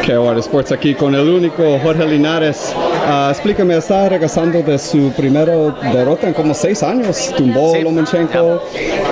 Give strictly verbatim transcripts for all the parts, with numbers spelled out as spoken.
K O R Sports aquí con el único Jorge Linares. Uh, explícame, está regresando de su primera derrota en como seis años, tumbó sí. Lomachenko.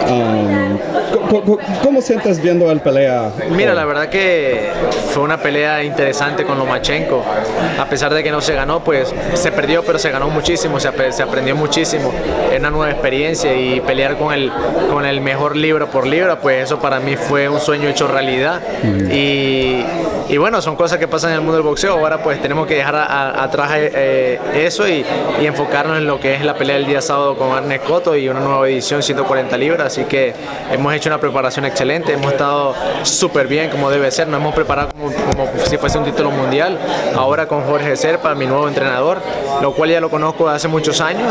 Um, ¿cómo, ¿Cómo sientes viendo el pelea? Mira, la verdad que fue una pelea interesante con Lomachenko. A pesar de que no se ganó, pues se perdió, pero se ganó muchísimo, se, ap se aprendió muchísimo. Es una nueva experiencia y pelear con el, con el mejor libra por libra, pues eso para mí fue un sueño hecho realidad. Mm. Y, y bueno, son cosas que pasan en el mundo del boxeo. Ahora pues tenemos que dejar a, a, atrás eh, eso y, y enfocarnos en lo que es la pelea del día sábado con Arnes Cotto y una nueva edición ciento cuarenta libras. Así que hemos hecho una preparación excelente, hemos estado súper bien como debe ser, nos hemos preparado como, como si fuese un título mundial. Ahora con Jorge Serpa, mi nuevo entrenador, lo cual ya lo conozco hace muchos años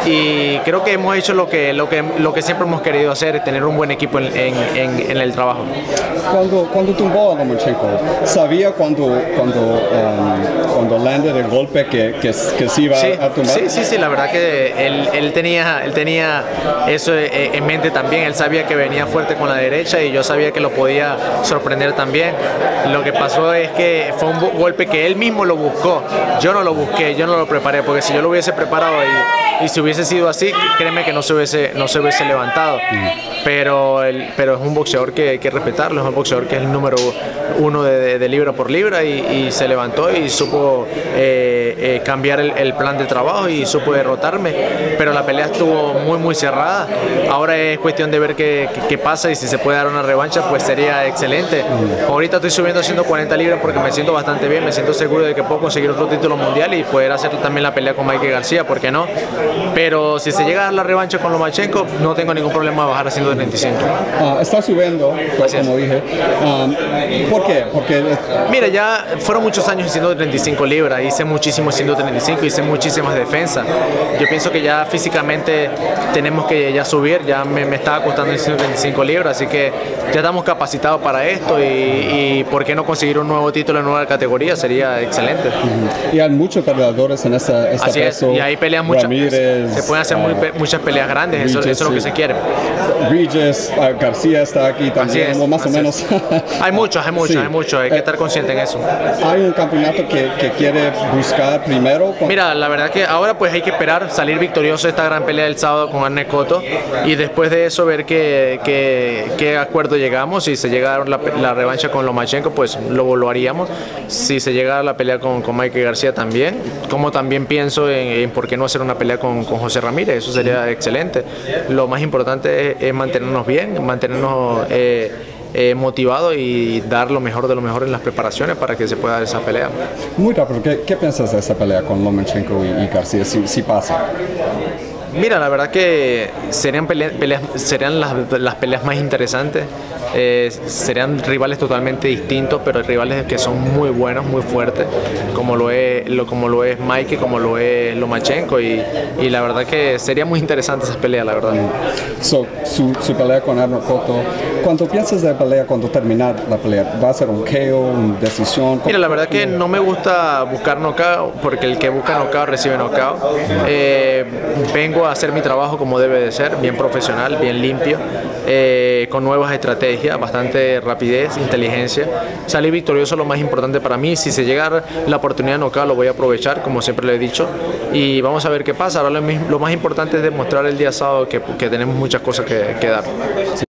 y creo que hemos hecho lo que, lo que, lo que siempre hemos querido hacer, tener un buen equipo en, en, en, en el trabajo. Cuando, cuando tumbó a Lomachenko, ¿sabía cuando, cuando, um, cuando landed el golpe que, que, que se iba sí, a tumbar? Sí, sí, sí, la verdad que él, él, tenía, él tenía eso en mente también, él sabía que venía fuerte con la derecha y yo sabía que lo podía sorprender también. Lo que pasó es que fue un golpe que él mismo lo buscó, yo no lo busqué, yo no lo preparé, porque si yo lo hubiese preparado y, y si hubiese sido así, créeme que no se hubiese, no se hubiese levantado. Pero, el, pero es un boxeador que hay que respetarlo, es un boxeador que es el número uno de, de, de libra por libra y, y se levantó y supo eh, eh, cambiar el, el plan de trabajo y supo derrotarme, pero la pelea estuvo muy muy cerrada. Ahora es cuestión de ver qué, qué, qué pasa y si se puede dar una revancha pues sería excelente. Ahorita estoy subiendo a ciento cuarenta libras porque me siento bastante bien, me siento seguro de que puedo conseguir otro título mundial y poder hacer también la pelea con Mike García, ¿por qué no? Pero si se llega a dar la revancha con Lomachenko no tengo ningún problema a bajar a ciento treinta y cinco. Uh, está subiendo, pues, como dije. Um, ¿Por qué? Porque... Mira, ya fueron muchos años en ciento treinta y cinco libras, hice muchísimo en ciento treinta y cinco, hice muchísimas defensas. Yo pienso que ya físicamente tenemos que ya subir, ya me, me estaba costando en ciento treinta y cinco libras, así que ya estamos capacitados para esto y, y ¿por qué no conseguir un nuevo título en nueva categoría? Sería excelente. Uh-huh. Y hay muchos peleadores en esta, esta Así peso. Es, y hay peleas muchas, Ramírez, se pueden hacer uh, muy, muchas peleas grandes, Regis, eso, eso es lo que se quiere. Regis, uh, García está aquí también, es, o más o menos. Hay muchos, hay muchos, sí. hay muchos, hay que eh, estar consciente en eso. ¿Hay un campeonato que, que quiere buscar primero? Con... Mira, la verdad que ahora pues hay que esperar salir victorioso de esta gran pelea del sábado con Arnes Cotto y después de eso ver qué, qué, qué acuerdo llegamos. Si se llega a la, la revancha con Lomachenko pues lo, lo haríamos. Si se llega a la pelea con, con Mike García también, como también pienso en, en por qué no hacer una pelea con, con José Ramírez, eso sería excelente. Lo más importante es, es mantenernos bien, mantenernos eh, eh, motivados y dar lo mejor de lo mejor en las preparaciones para que se pueda dar esa pelea. Muy rápido, ¿qué, qué piensas de esa pelea con Lomachenko y, y García si, si pasa? Mira, la verdad que serían, peleas, peleas, serían las, las peleas más interesantes. Eh, serían rivales totalmente distintos, pero rivales que son muy buenos, muy fuertes, como lo es, lo, como lo es Mike, como lo es Lomachenko, y, y la verdad que sería muy interesante esa pelea, la verdad. So, su, su pelea con Arnes Cotto, ¿cuánto piensas de la pelea cuando terminar la pelea? ¿Va a ser un K O, una decisión? Mira, la verdad que no me gusta buscar knockout, porque el que busca knockout recibe knockout. Eh, vengo a hacer mi trabajo como debe de ser, bien profesional, bien limpio, eh, con nuevas estrategias, bastante rapidez, inteligencia. Salir victorioso es lo más importante para mí. Si se llega la oportunidad de knockout lo voy a aprovechar, como siempre le he dicho, y vamos a ver qué pasa. Ahora lo, lo más importante es demostrar el día sábado que, que tenemos muchas cosas que, que dar. Sí.